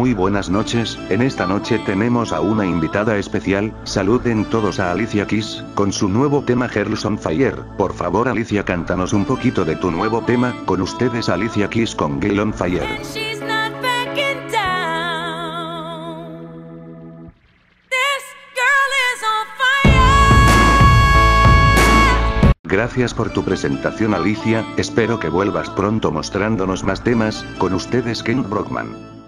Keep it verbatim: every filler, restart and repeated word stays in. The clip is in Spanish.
Muy buenas noches, en esta noche tenemos a una invitada especial. Saluden todos a Alicia Keys, con su nuevo tema Girls on Fire. Por favor Alicia, cántanos un poquito de tu nuevo tema. Con ustedes Alicia Keys con Girls on Fire. Gracias por tu presentación Alicia, espero que vuelvas pronto mostrándonos más temas. Con ustedes Ken Brockman.